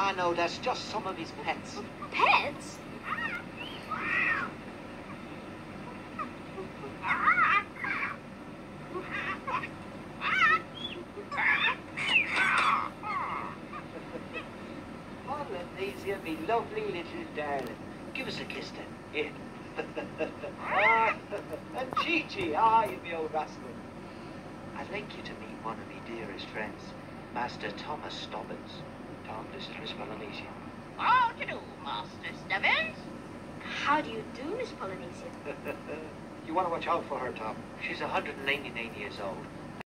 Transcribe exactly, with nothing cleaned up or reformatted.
Ah, no, that's just some of his pets. Pets? Polynesia, me lovely little darling. Give us a kiss then. Here. Ah, and Chi-Chi, ah, you me old rascal. I'd like you to meet one of me dearest friends, Master Thomas Stubbins. Tom, this is Miss Polynesia. How do you do, Master Stubbins? How do you do, Miss Polynesia? You want to watch out for her, Tom. She's one hundred ninety-nine years old.